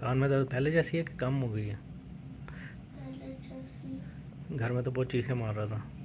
कान में दर्द पहले जैसी है कि कम हो गई है? पहले जैसी। घर में तो बहुत चीखें मार रहा था।